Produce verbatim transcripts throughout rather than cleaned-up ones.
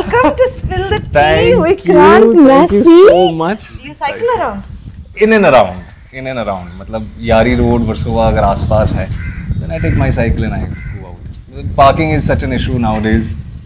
Welcome to Spill the Tea, Thank Vikrant you, Massey. thank you so much. Do you cycle around? In and around, in and around. मतलब यारी road Versova अगर आसपास है, then I take my cycle and I go out. Parking is such an issue nowadays,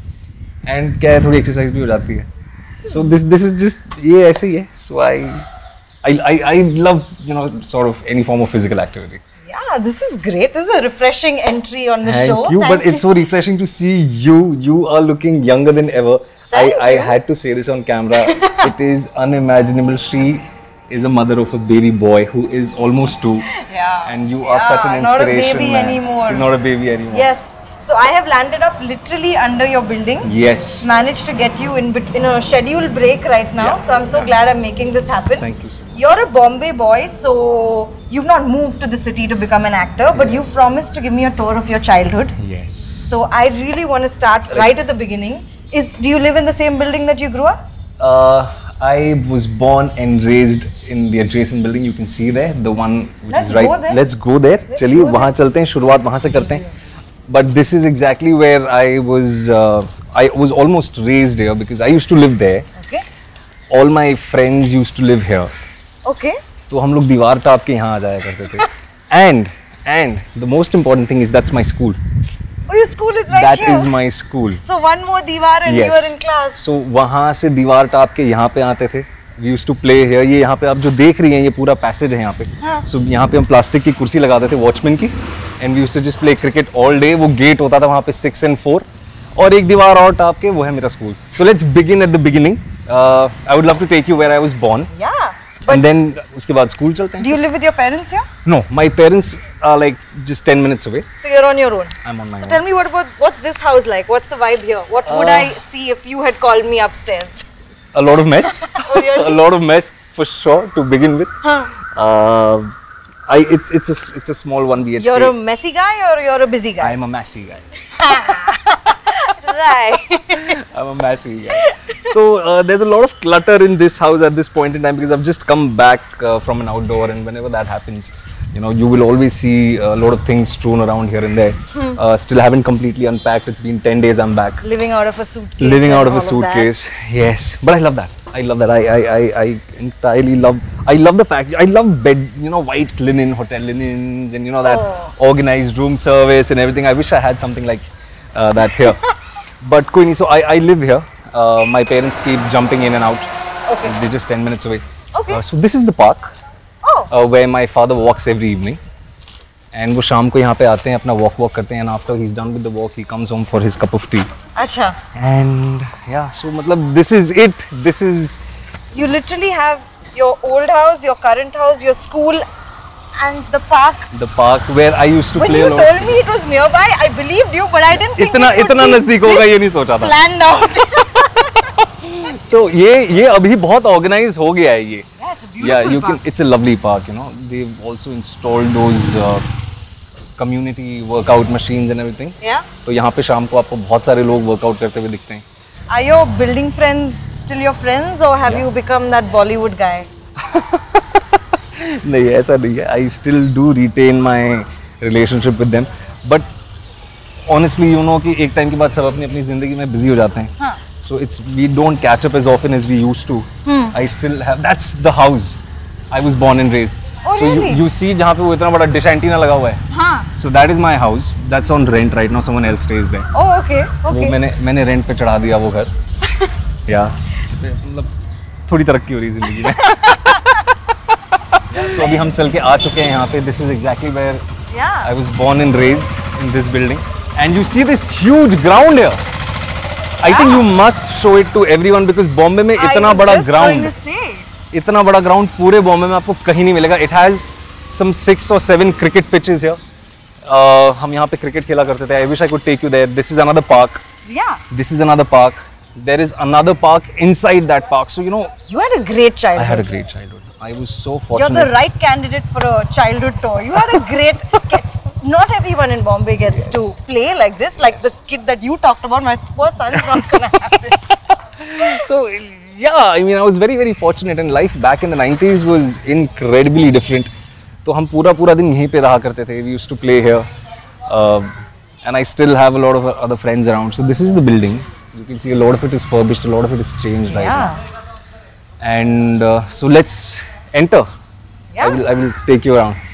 and क्या है थोड़ी exercise भी हो जाती है. So this this is just ये ऐसे ही है. So I I I I love you know sort of any form of physical activity. Yeah, this is great. This is a refreshing entry on the Thank show. you, Thank but you. it's so refreshing to see you. You are looking younger than ever. Thank I, I you. had to say this on camera. It is unimaginable. She is a mother of a baby boy who is almost two. Yeah. And you are Yeah, such an not a inspiration. baby man. anymore. You're not a baby anymore. Yes. So I have landed up literally under your building. Yes. Managed to get you in bet- in a scheduled break right now. Yeah, So I'm so yeah. glad I'm making this happen. Thank you so much. You're a Bombay boy, so you've not moved to the city to become an actor, but you've promised to give me a tour of your childhood. Yes. So I really want to start right at the beginning. Is do you live in the same building that you grew up? Uh, I was born and raised in the adjacent building. You can see there, the one which Let's is right. go there. Let's go there. Let's चलिए go वहाँ चलते हैं. शुरुआत वहाँ से करते हैं. But this is exactly where I was. Uh, I was almost raised here because I used to live there. Okay. All my friends used to live here. Okay. तो हम लोग दीवार टाप के यहाँ आ जाया करते थे. And and the most important thing is that's my school. Oh, your school is right That here. is my school. So one more divar and you Yes. were in class. So वहाँ से दीवार top के यहाँ पे आते थे. We used to play here. ये यहाँ पे आप जो देख रही हैं ये पूरा पैसेज है यहाँ पे. हाँ. So यहाँ पे हम प्लास्टिक की कुर्सी लगाते थे वॉचमैन की. And we used to just play cricket all day. वो गेट होता था वहाँ पे six and four. और एक दीवार और टाप के वो है मेरा school. So let's begin at the beginning. Uh, I would love to take you where I was born. Yeah. But And then उसके बाद स्कूल चलते हैं. do you live with your parents here? No, my parents are like just ten minutes away. So you're on your own. I'm on my So own. tell me what about what's this house like? What's the vibe here? What would Uh, I see if you had called me upstairs? A lot of mess. Oh, really? A lot of mess for sure to begin with. Huh. Uh, I it's it's a it's a small one B H K. You're a messy guy or you're a busy guy? I'm a messy guy. Right. I'm a messy guy. So uh, there's a lot of clutter in this house at this point in time because I've just come back uh, from an outdoor, and whenever that happens, you know, you will always see a lot of things strewn around here and there. Hmm. Uh, still haven't completely unpacked. It's been ten days. I'm back. Living out of a suitcase. Living and out of a all suitcase. Yes, but I love that. I love that. I, I, I, I entirely love. I love the fact. I love bed. You know, white linen, hotel linens, and you know that Oh. organized room service and everything. I wish I had something like uh, that here. But कोई नहीं. So I, I live here. Uh, my parents keep jumping in and out. Okay. They're just ten minutes away. Okay. Uh, so this is the park Oh. uh, where my father walks every evening. And वो शाम को यहाँ पे आते हैं अपना walk walk करते हैं. And after he's done with the walk, he comes home for his cup of tea. Acha. And yeah, so मतलब this is it. This is You literally have your old house, your current house, your school, and the park. the park where I used to When play you a lot. told me it was nearby, I believed you, but I didn't think इतना it would इतना be नजदीक होगा ये नहीं सोचा था. planned out. So ये ये अभी बहुत organized हो गया है ये. Yeah, it's a beautiful Yeah, you park. can. It's a lovely park. You know, they've also installed those uh, community workout machines and everything. Yeah. तो यहाँ पे शाम को आपको बहुत सारे लोग workout करते हुए दिखते हैं. Are your building friends still your friends, or have you become that Bollywood guy? नहीं ऐसा नहीं है. I still do retain my relationship with them, but honestly, you know कि एक time के बाद सब अपनी अपनी जिंदगी में busy हो जाते हैं. हाँ. So it's we don't catch up as often as we used to. Hmm. I still have. That's the house I was born and raised. Oh, so really? you you see जहाँ पे वो इतना बड़ा dish antenna लगा हुआ है. हाँ. So that is my house. That's on rent right now. Someone else stays there. Oh, okay. वो Okay. मैंने मैंने रेंट पे चढ़ा दिया वो घर. या मतलब थोड़ी तरक्की हो रही है जिंदगी में. yeah, so अभी हम चल के आ चुके हैं यहाँ पे. This is exactly where Yeah. I was born and raised in this building. And you see this huge ground here. I think you must show it to everyone because Bombay में इतना I was बड़ा just going ground, to say. इतना बड़ा ground पूरे बॉम्बे में आपको कहीं नहीं मिलेगा. It has some six or seven cricket pitches here. Uh, हम यहाँ पे cricket खेला करते थे. I wish I could take you there. This is another park. Yeah. This is another park. There is another park inside that park. So you know, You had a great childhood. I had a great childhood. I was so You're fortunate. the right candidate for a childhood tour. You had a great. Not everyone in Bombay gets Yes. to play like this. Like the kid that you talked about. My poor son is not gonna have this. So yeah, I mean, I was very very fortunate, and life back in the nineties was incredibly different. तो हम पूरा पूरा दिन यहीं पे रहा करते थे. We used to play here, uh, and I still have a lot of other friends around. So this is the building. You can see a lot of it is furbished, a lot of it is changed right Yeah. now. And uh, so let's enter. Yeah. I will, I will take you around.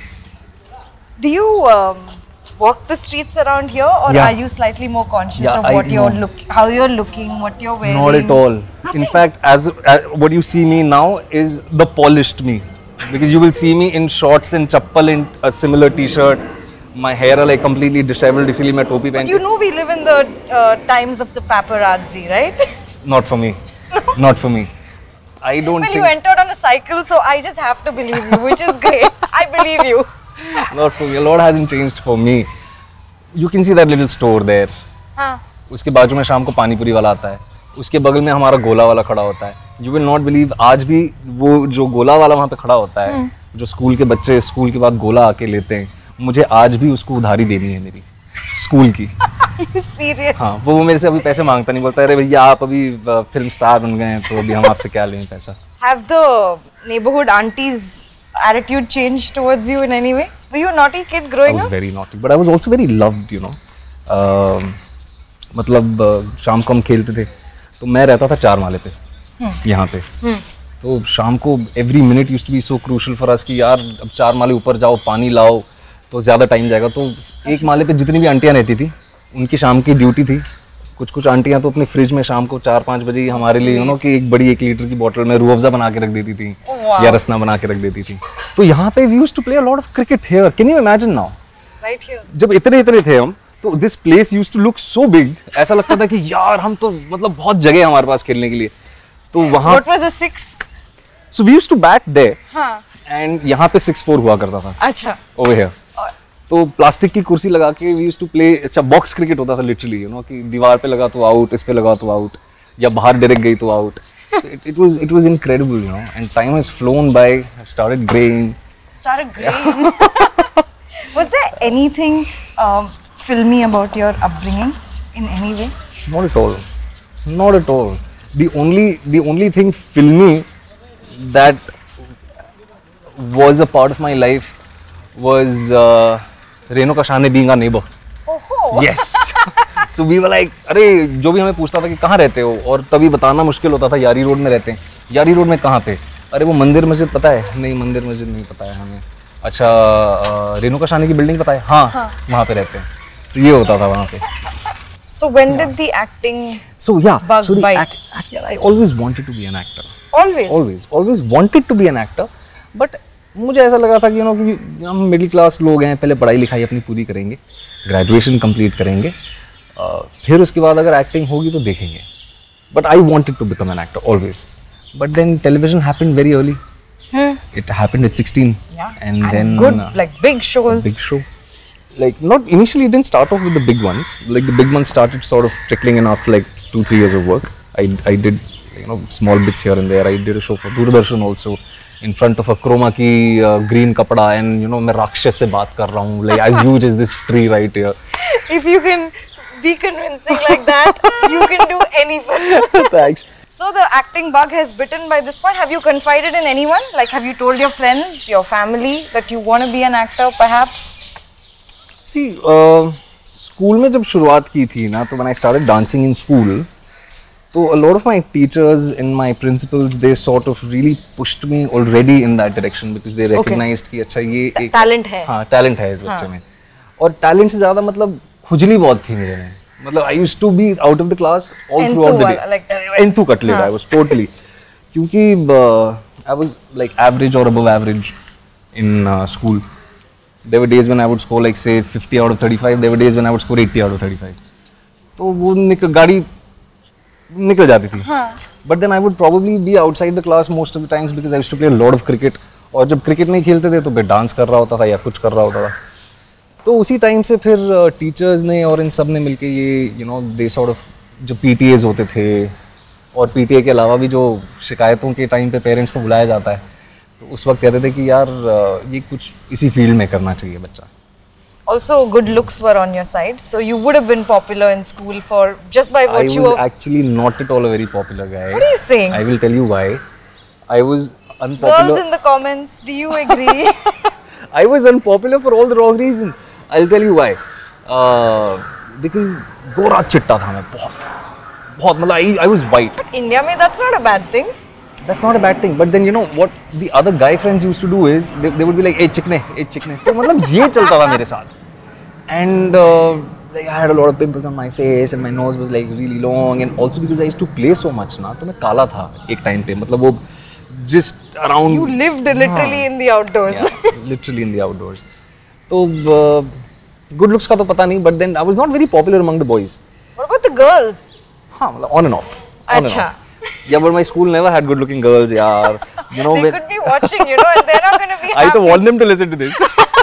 Do you um, walk the streets around here, or Yeah. are you slightly more conscious Yeah, of I what you're know. look, how you're looking, what you're wearing? Not at all. In fact, as, as what you see me now is the polished me, because you will see me in shorts and chappal in a similar t-shirt. My hair are like completely disheveled, इसलिए मैं टोपी पहन But you know we live in the uh, times of the paparazzi, right? Not for me. Not for me. I don't Well, think. you entered on a cycle, so I just have to believe you, which is great. I believe you. Not for me. A lot hasn't changed for me. You can see that little store there. हाँ. उसके बाजू में शाम को पानी पूरी वाला आता है. उसके बगल में हमारा गोला वाला खड़ा होता है. You will not believe, आज भी वो जो गोला वाला वहाँ पे खड़ा होता है, जो स्कूल के बच्चे स्कूल के बाद गोला आके लेते हैं, मुझे आज भी उसको उधारी देनी है मेरी स्कूल की. You serious? हाँ, वो वो मेरे से अभी पैसे मांगता नहीं, बोलता है अरे भैया आप अभी फिल्म स्टार बन गए हैं तो अभी हम आपसे क्या लें पैसा. Have the neighborhood aunties' attitude changed towards you in any way? Were you a naughty kid I growing was up? very naughty, but I was also very loved, you know. Uh, मतलब uh, शाम को हम खेलते थे, तो मैं रहता था चार माले पे, यहाँ पे. तो शाम को every minute used to be so crucial for us कि यार अब चार माले ऊपर जाओ, पानी लाओ, तो ज़्यादा टाइम जाएगा. तो एक माले पे जितनी भी आंटियाँ रहती थी, उनकी शाम की ड्यूटी थी. कुछ कुछ आंटियाँ तो अपने फ्रिज में शाम को चार पाँच बजे हमारे लिए यू नो कि एक बड़ी एक लीटर की बोतल में रूह अफ़ज़ा बना के रख देती थी, wow. या रसना बना के रख देती थी. तो यहाँ पे we used to play a lot of cricket here. Can you imagine now? Right here. जब इतने इतने थे हम, तो this place used to look so big. ऐसा लगता था कि यार हम तो मतलब बहुत जगह है हमारे पास खेलने के लिए. तो वहाँ What was the six? So we used to bat there, हाँ. एंड यहाँ पे सिक्स फोर हुआ करता था अच्छा. Over here. तो प्लास्टिक की कुर्सी लगा के वी यूज्ड टू प्ले. अच्छा, बॉक्स क्रिकेट होता था लिटरली, यू नो कि दीवार पे लगा तो आउट, इस पे लगा तो आउट, या बाहर डायरेक्ट गई तो out. It was it was incredible, you know. And time has flown by. I have started greying. Started graying. Was there anything um, filmy about your upbringing in any way? Not at all. Not at all. The only the only thing filmy that was a part of my life was uh, Renuka Shane being our neighbor. Oh. Yes. So we were like, अरे जो भी हमें पूछता था कि कहाँ रहते हो, और तभी बताना मुश्किल होता था यारी रोड में रहते हैं. यारी रोड में कहाँ पे? अरे वो मंदिर मस्जिद पता है? नहीं, मंदिर मस्जिद नहीं पता है हमें. अच्छा, रेणुका शानी की बिल्डिंग पता है? हाँ, हाँ. वहाँ पे रहते हैं. तो ये होता था वहाँ पे. So when did the acting So yeah, bug so the bite? act, act, yeah, I always wanted to be an actor. Always? Always, always wanted to be an actor. But मुझे ऐसा लगा था कि यू नो कि हम middle class लोग हैं, पहले पढ़ाई लिखाई अपनी पूरी करेंगे, ग्रेजुएशन कंप्लीट करेंगे, uh, फिर उसके बाद अगर एक्टिंग होगी तो देखेंगे. But I wanted to become an actor always. But then television happened very early. Hmm. It happened at sixteen. Yeah. And, And then good, uh, like big shows. big show. Like not initially, it didn't start off with the big ones. Like the big ones started sort of trickling in after like two three years of work. I I did you know small bits here and there. I did a show for Doordarshan also in front of a chroma key uh, green kapda, and you know मैं राक्षस से बात कर रहा हूँ, like as huge as this tree right here. If you can be convincing like that, you can do anything. Thanks. So the acting bug has bitten by this point. Have you confided in anyone? Like, have you told your friends, your family that you want to be an actor, perhaps? See, uh, school में जब शुरुआत की थी ना, तो when I started dancing in school, so a lot of my teachers and my principals, they sort of really pushed me already in that direction because they recognized कि अच्छा ये एक Talent है. हाँ, talent है इस बच्चे में. और talent से ज़्यादा मतलब खुजली बहुत थी मेरे में. मतलब I used to be out of the class all Enthu throughout the day. वाला, like- Enthu cutlet, I was totally. क्योंकि uh, I was like average or above average in uh, school. There were days when I would score like say fifty out of thirty-five. There were days when I would score eighty out of thirty-five. तो वो निकल गाड़ी निकल जाती थी. But then I would probably be outside the class most of the times because I used to play a lot of cricket. और जब cricket नहीं खेलते थे तो फिर डांस कर रहा होता था या कुछ कर रहा होता था. तो उसी टाइम से फिर टीचर्स ने और इन सब ने मिलके ये you know they sort of जो पीटीएज होते थे, और पीटीए के अलावा भी जो शिकायतों के टाइम पे पेरेंट्स को बुलाया जाता है, तो उस वक्त कहते थे कि यार ये कुछ इसी फील्ड में करना चाहिए बच्चा. Also, good looks were on your side, so you would have been popular in school for just by I virtue was of. actually not at all a very popular guy. What are you saying? I will tell you why. I was unpopular. Girls in the comments, do you agree? I was unpopular for all the wrong reasons. I'll tell you why. Uh, because गोरा चिट्टा था मैं, बहुत बहुत मतलब I I was white. But India में that's not a bad thing. That's not a bad thing. But then you know what the other guy friends used to do is they, they would be like, hey चिकने, hey चिकने. तो मतलब ये चलता था मेरे साथ. And uh, like I had a lot of pimples on my face and my nose was like really long and also because I used to play so much ना तो मैं काला था एक time पे मतलब वो just around. You lived literally in the outdoors. Yeah, literally in the outdoors. तो uh, good looks का तो पता नहीं but then I was not very popular among the boys. What about the girls? हाँ मतलब on and off. On अच्छा. and off. Yeah, but my school never had good-looking girls, yaar. You know, they when could be watching, you know, and they're not going to be happy. I to want them to listen to this.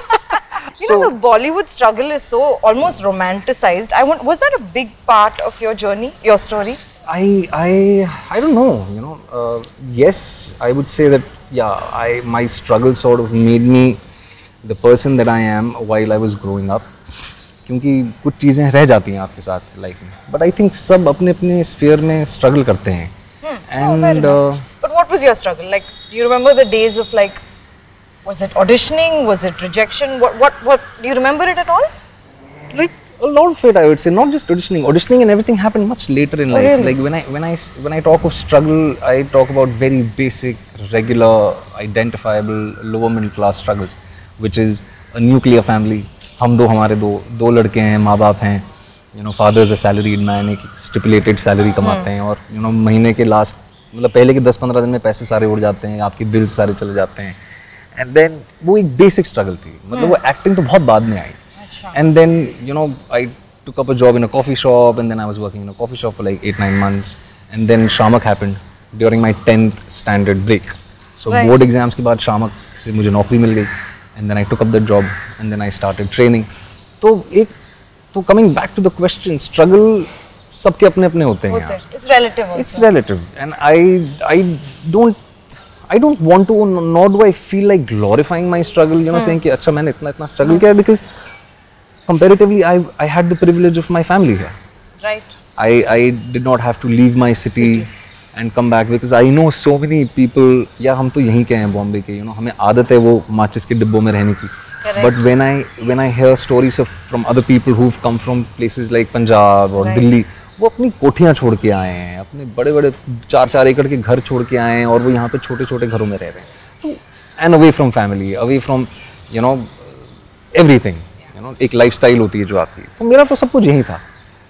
You know, the Bollywood struggle is so almost romanticized. I want, was that a big part of your journey, your story? I, I, I don't know. You know, uh, yes, I would say that. Yeah, I my struggle sort of made me the person that I am while I was growing up. क्योंकि कुछ चीज़ें रह जाती हैं आपके साथ life में. But I think सब अपने अपने sphere में struggle करते हैं. Hmm. And oh, uh, but what was your struggle? Like, do you remember the days of like, was it auditioning? Was it rejection? What, what, what? Do you remember it at all? Like a lot of it, I would say. Not just auditioning. Auditioning and everything happened much later in Oh, life. really? Like when I when I when I talk of struggle, I talk about very basic, regular, identifiable, lower middle class struggles, which is a nuclear family. हम दो हमारे दो दो लड़के हैं, माँ बाप हैं. You know, father is a salaried man, एक stipulated salary कमाते हैं और you know महीने के last मतलब पहले के दस पंद्रह दिन में पैसे सारे उड़ जाते हैं, आपकी bills सारे चले जाते हैं. And then वो एक basic struggle थी. मतलब वो acting तो बहुत बाद में आई. And then you know I took up a job in a coffee shop and then I was working in a coffee shop for like eight nine months. And then Chhapaak happened during my tenth standard break. So right. board exams के बाद Chhapaak से मुझे नौकरी मिल गई. And then I took up the job and then I started training. तो एक तो coming back to the question, struggle सबके अपने अपने होते हैं यार. It's relative also. It's relative, and I I don't I don't want to, nor do I feel like glorifying my struggle. You know, saying कि अच्छा मैंने इतना इतना struggle किया because comparatively I I had the privilege of my family here. Right. I I did not have to leave my city. city. And come back because I know so many people. यार हम तो यहीं के हैं बॉम्बे के. You know हमें आदत है वो माचिस के डिब्बों में रहने की. But when I when I hear stories of from other people who've come from places like Punjab or right. Delhi, वो अपनी कोठियाँ छोड़ के आए हैं, अपने बड़े बड़े चार चार एकड़ के घर छोड़ के आए हैं और वो यहाँ पे छोटे छोटे घरों में रह रहे हैं. तो and away from family, away from you know everything. You know एक lifestyle होती है जो आपकी. तो मेरा तो सब कुछ यही था.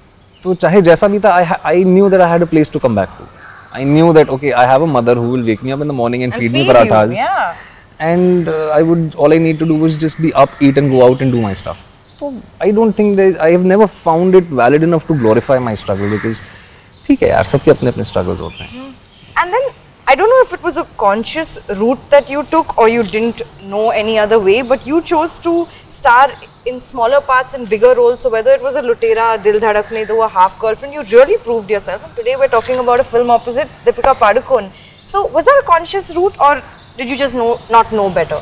तो चाहे जैसा भी था, I I knew that I had a place to come back to. I knew that okay, I have a mother who will wake me up in the morning and, and feed, feed me parathas. You, yeah. And uh, I would all I need to do was just be up, eat, and go out and do my stuff. So I don't think that I have never found it valid enough to glorify my struggle because, ठीक है यार, सबके अपने अपने struggles होते हैं. And then I don't know if it was a conscious route that you took or you didn't know any other way, but you chose to star in smaller parts and bigger roles. So whether it was a Lutera, Dil Dhadakne Do, a half girlfriend, you really proved yourself. And today we're talking about a film opposite Deepika Padukone. So was that a conscious route or did you just know not know better?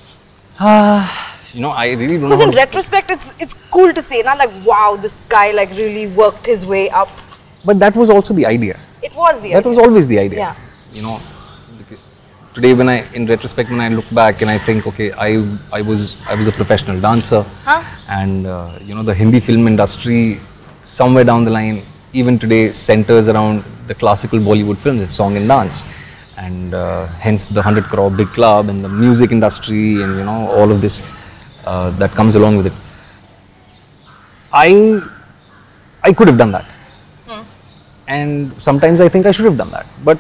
Uh, you know, I really don't know. Because in retrospect, it's it's cool to say, not like wow, this guy like really worked his way up. But that was also the idea. It was the that idea. was always the idea. Yeah. You know, because today when I, in retrospect, when I look back and I think, okay, I I was I was a professional dancer, huh? and uh, you know the Hindi film industry, somewhere down the line, even today centers around the classical Bollywood films, song and dance, and uh, hence the hundred crore big club and the music industry and you know all of this uh, that comes along with it. I I could have done that. And sometimes I think I should have done that. But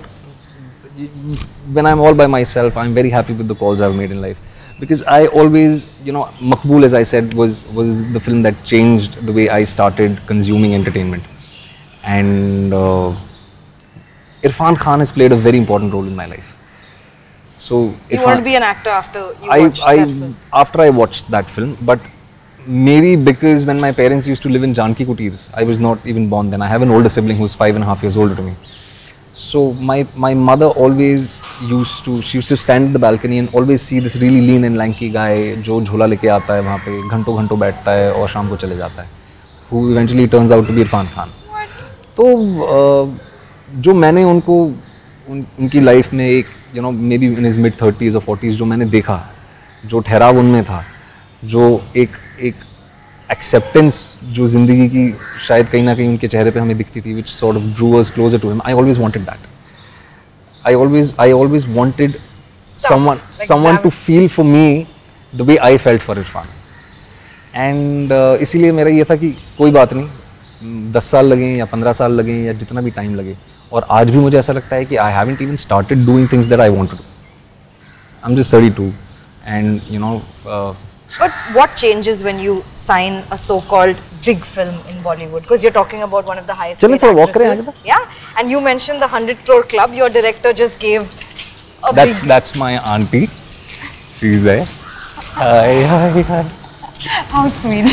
when I'm all by myself, I'm very happy with the calls I've made in life. Because I always, you know, Maqbool, as I said, was, was the film that changed the way I started consuming entertainment. And uh, Irrfan Khan has played a very important role in my life. So you want to be an actor after you I, watched I, that film? After I watched that film, but maybe because when my parents used to live in Janki Kutir, I was not even born then. I have an older sibling who's five and a half years older to me. So my my mother always used to, she used to stand at the balcony and always see this really lean and lanky guy जो झोला लेके आता है वहाँ पे घंटों घंटों बैठता है और शाम को चले जाता है, who eventually turns out to be Irrfan Khan. तो जो मैंने उनको उन, उनकी लाइफ में एक you know maybe in his mid thirties or forties जो मैंने देखा, जो ठहराव उनमें था, जो एक एक acceptance जो जिंदगी की शायद कहीं ना कहीं उनके चेहरे पे हमें दिखती थी, which sort of drew us closer to him. I always wanted that. I always I always wanted Stuff, someone like someone glam- to feel for me the way I felt for Irfan. And uh, इसीलिए मेरा ये था कि कोई बात नहीं, दस साल लगें या पंद्रह साल लगें या जितना भी टाइम लगे, और आज भी मुझे ऐसा लगता है कि I haven't even started doing things that I want to do. I'm just thirty-two, and you know. Uh, But what changes when you sign a so-called big film in Bollywood? Because you're talking about one of the highest चलिए paid थोड़ा walk करें actresses. आगे तक। Yeah, and you mentioned the hundred crore club. Your director just gave a That's big. that's my auntie. She's there. Hi, hi, hi. How sweet.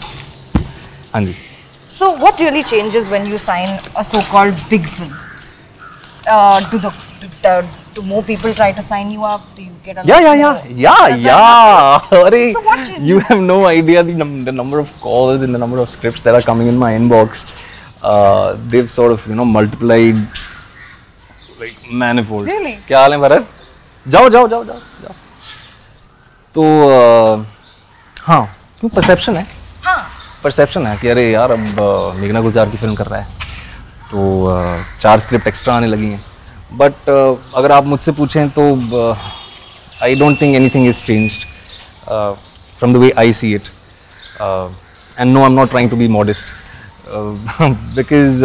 हाँ जी. So what really changes when you sign a so-called big film? Uh, do the do, the, do more people try to sign you up? Do you get a Yeah, lot yeah, yeah, more? yeah, Does that happen? yeah. Arey, So what changes? you have no idea the, num the number of calls and the number of scripts that are coming in my inbox. Uh, they've sort of you know multiplied like manifold. Really? क्या हाल है भरत? जाओ जाओ जाओ जाओ जाओ. तो uh, हाँ, क्यों perception है? हाँ. परसेप्शन है कि अरे यार अब uh, मेघना गुलजार की फिल्म कर रहा है, तो uh, चार स्क्रिप्ट एक्स्ट्रा आने लगी हैं. बट uh, अगर आप मुझसे पूछें तो I don't think anything is changed from the way I see it, and no I am not trying to be modest, because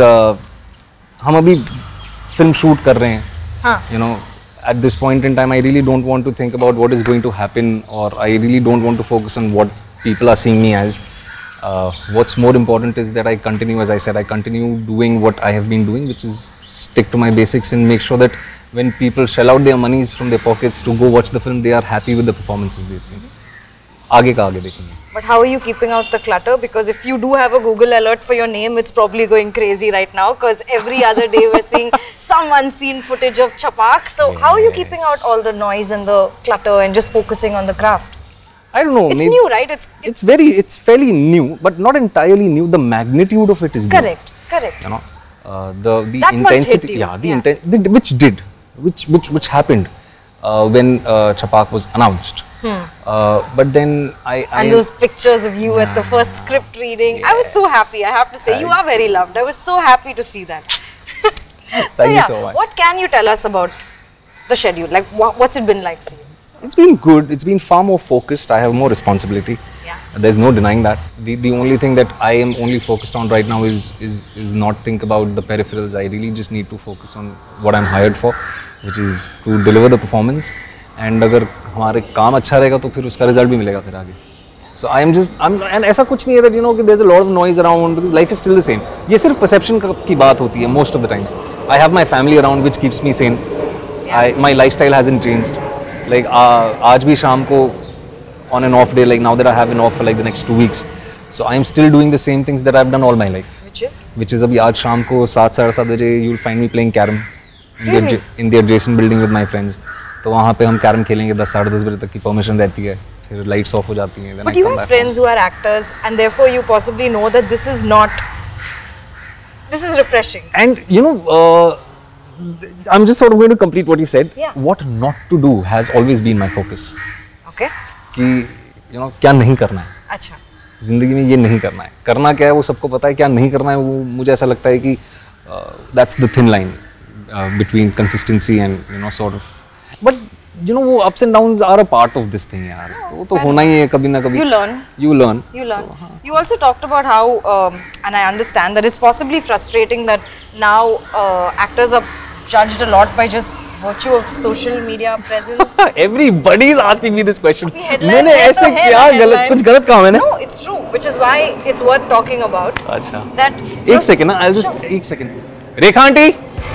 हम अभी फिल्म शूट कर रहे हैं. हाँ. you know at this point in time I really don't want to think about what is going to happen, or I really don't want to focus on what people are seeing me as. Uh, what's more important is that I continue, as I said, I continue doing what I have been doing, which is stick to my basics and make sure that when people shell out their monies from their pockets to go watch the film, they are happy with the performances they've seen. आगे का आगे देखेंगे. But how are you keeping out the clutter? Because if you do have a Google alert for your name, it's probably going crazy right now. Because every other day we're seeing some unseen footage of Chhapaak. So how are you keeping out all the noise and the clutter and just focusing on the craft? I don't know. It's maybe new, right? It's it's, It's very, it's fairly new, but not entirely new. The magnitude of it is new. correct, correct. You know, uh, the the That must hit intensity, you, yeah, the yeah. inten- the, which did, which which which happened uh, when uh, Chhapaak was announced. Hmm. Uh, but then I, I And those pictures of you at the first script reading, I was so happy. I have to say, you are very loved. I was so happy to see that. so Thank you yeah, so much. what can you tell us about the schedule? Like, wha- what's it been like for you? It's been good. It's been far more focused. I have more responsibility. Yeah. There's no denying that. The the only thing that I am only focused on right now is is is not think about the peripherals. I really just need to focus on what I'm hired for, which is to deliver the performance. And अगर हमारे काम अच्छा रहेगा तो फिर उसका result भी मिलेगा फिर आगे. So I am just I'm and ऐसा कुछ नहीं है that you know कि there's a lot of noise around because life is still the same. ये सिर्फ perception की बात होती है most of the times. I have my family around which keeps me sane. I my lifestyle hasn't changed. Like uh, आज भी शाम को on an off day, like now that I have an off for like the next two weeks, so I am still doing the same things that I've done all my life. Which is? Which is अभी आज शाम को सात साढ़े सात बजे you'll find me playing carom in the Really? adja- in the adjacent building with my friends. तो वहाँ पे हम कैरम खेलेंगे दस साढ़े दस बजे तक की परमिशन रहती है, फिर लाइट्स ऑफ हो जाती हैं. But you have friends who are actors, and therefore you possibly know that this is not. This is refreshing. And you know, uh, I'm just sort of going to complete what you said. Yeah. What not to do has always been my focus. Okay. कि you know क्या नहीं करना है. अच्छा. जिंदगी में ये नहीं करना है. करना क्या है वो सबको पता है, क्या नहीं करना है वो मुझे ऐसा लगता है कि that's the thin line uh, between consistency and you know sort of. But you know वो ups and downs are a part of this thing यार. वो तो होना ही है कभी ना कभी. You learn. You learn. You learn. You also talked about how, um, and I understand that it's possibly frustrating that now uh, actors are judged a lot by just virtue of social media presence. Everybody is asking me this question. Headline मैंने है तो ऐसे है क्या ना गलत headline. कुछ गलत कहा मैंने? No, it's true, which is why it's worth talking about. अच्छा. That एक सेकंड ना, I'll just एक second. Rekha aunty.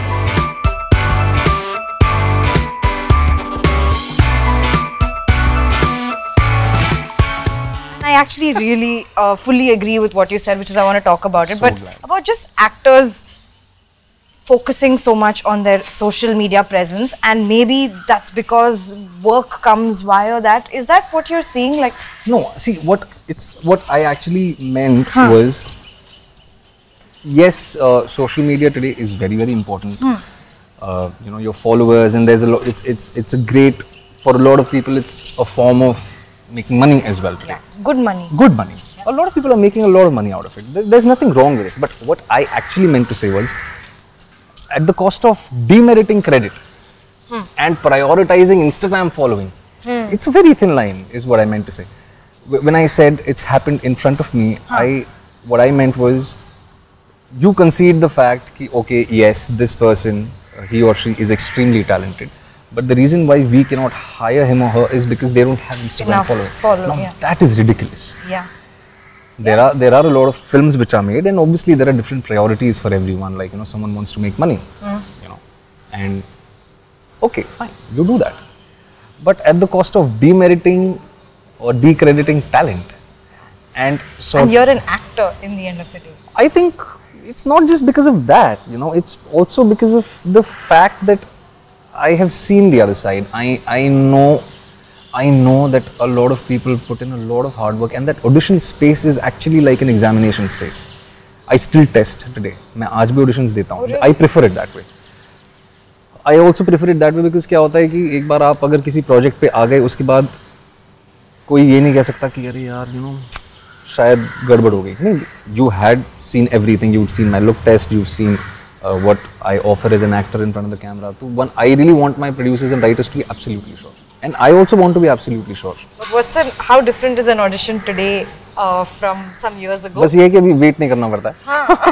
I actually really uh, fully agree with what you said, which is I want to talk about it. So but glad. about just actors focusing so much on their social media presence, and maybe that's because work comes via that. Is that what you're seeing? Like, No, see what it's what I actually meant Huh. was yes, uh, social media today is very very important. Uh, you know your followers, and there's a lot. It's it's it's a great for a lot of people. It's a form of making money as well today. yeah, good money. Good money. A lot of people are making a lot of money out of it. There- There's nothing wrong with it. But what I actually meant to say was, at the cost of demeriting credit hmm. and prioritizing Instagram following, hmm. it's a very thin line, is what I meant to say. Wh- When I said it's happened in front of me, huh. I what I meant was, you concede the fact that, okay, yes, this person, uh, he or she is extremely talented. But the reason why we cannot hire him or her is because they don't have Instagram Enough following. Follow, now, yeah. that is ridiculous. Yeah. There yeah. are there are a lot of films which are made, and obviously there are different priorities for everyone. Like, you know, someone wants to make money, mm. you know, and okay, fine, you do that. But at the cost of demeriting or decrediting talent, and so and you're an actor in the end of the day. I think it's not just because of that, you know, it's also because of the fact that I have seen the other side. I, I know I know that a lot of people put in a lot of hard work, and that audition space is actually like an examination space. I still test today. मैं आज भी auditions देता हूँ. I prefer it that way. I also prefer it that way because क्या होता है कि एक बार आप अगर किसी project पे आ गए, उसके बाद कोई ये नहीं कह सकता कि अरे यार, you know, शायद गड़बड़ हो गई. नहीं, you had seen everything. You'd seen my look test. You've seen uh, what I offer as an actor in front of the camera. So one, I really want my producers and writers to be absolutely sure. And I also want to be absolutely sure. But what's an, how different is an audition today uh, from some years ago? बस ये है कि अभी wait नहीं करना पड़ता है.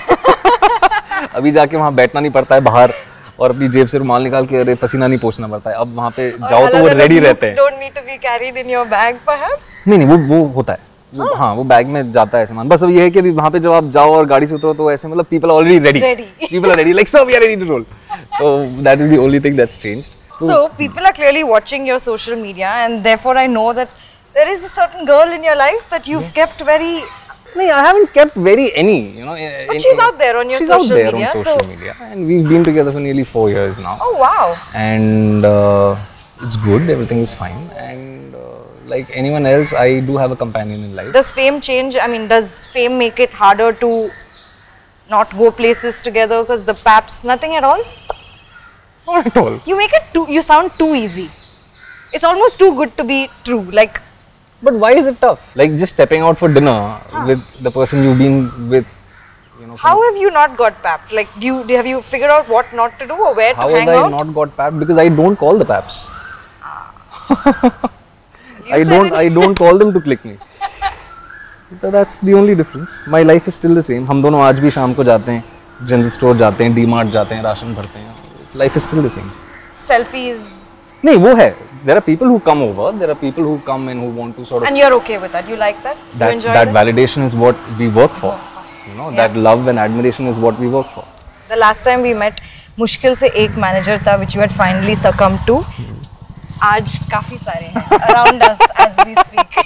हाँ. अभी जाके वहाँ बैठना नहीं पड़ता है बाहर और अपनी जेब से रुमाल निकाल के अरे पसीना नहीं पोंछना पड़ता है. अब वहाँ पे जाओ तो वो ready रहते हैं. Don't need to be carried in your bag, perhaps? नहीं नहीं वो वो होता है. वो, हाँ वो बैग में जाता है सामान. बस अब ये है कि अभी वहाँ पे जब आप जाओ और गाड़ी से उतरो तो ऐसे मतलब people are already ready. Ready. People are ready. Like sir, we are ready to roll. So that is the only thing that's changed. So people are clearly watching your social media, and therefore I know that there is a certain girl in your life that you've yes. kept very. No, I haven't kept very any, you know. But in, she's in, out there on your she's social out there media. on social so media, and we've been together for nearly four years now. Oh wow! And uh, it's good. Everything is fine. And uh, like anyone else, I do have a companion in life. Does fame change? I mean, does fame make it harder to not go places together because the paps? Nothing at all. Not at all. You make it too, you sound too easy. It's almost too good to be true. Like, but why is it tough? Like just stepping out for dinner huh. with the person you've been with, you know. How have you not got papped? Like, do you, do have you figured out what not to do or where how to hang out? How have I not got papped? Because I don't call the paps. Ah. I don't. I don't call them to click me. So that's the only difference. My life is still the same. हम दोनों आज भी शाम को जाते हैं, general store जाते हैं, डी मार्ट जाते हैं, राशन भरते हैं. Life is still the same. Selfies. नहीं वो है. There are people who come over. There are people who come and who want to sort of. And you're okay with that. You like that. That you enjoy that that? validation is what we work for. Oh, you know yeah. that love and admiration is what we work for. The last time we met, मुश्किल से एक manager था which you had finally succumbed to. आज काफी सारे हैं around us as we speak.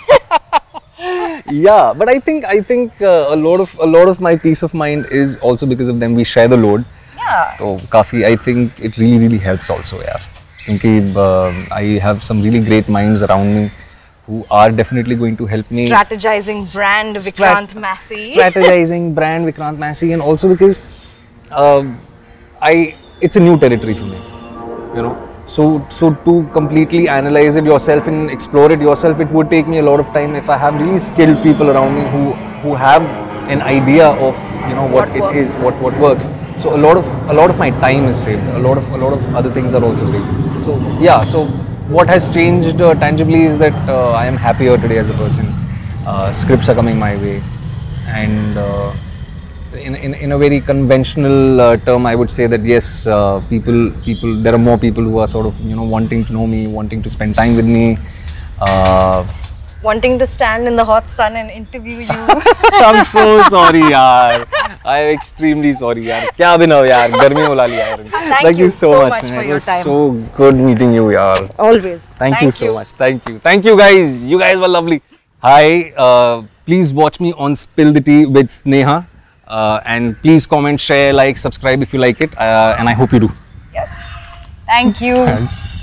Yeah, but I think I think uh, a lot of a lot of my peace of mind is also because of them. We share the load. Yeah. So काफी I think it really really helps also यार. क्योंकि uh, I have some really great minds around me who are definitely going to help me. Strategizing brand Vikrant Strat Massey. Strategizing brand Vikrant Massey, and also because uh, I it's a new territory for me, you know. So so to completely analyze it yourself and explore it yourself, it would take me a lot of time. If I have really skilled people around me who who have an idea of you know what, what it works. is, what what works. So a lot of a lot of my time is saved. A lot of a lot of other things are also saved. So yeah. So what has changed uh, tangibly is that uh, I am happier today as a person. Uh, scripts are coming my way, and uh, in, in in a very conventional uh, term, I would say that yes, uh, people people there are more people who are sort of you know wanting to know me, wanting to spend time with me. Uh, Wanting to stand in the hot sun and interview you. I'm so sorry, yaar. I'm extremely sorry, yaar. क्या अभिनव यार, गर्मी में उला लिया यार. Thank Thank you you so, so much, much man. for It your was time. so good meeting you, yaar. Always. Thank, Thank you so you. much. Thank you. Thank you, guys. You guys were lovely. Hi. Uh, please watch me on Spill the Tea with Sneha, uh, and please comment, share, like, subscribe if you like it, uh, and I hope you do. Yes. Thank you. Thanks.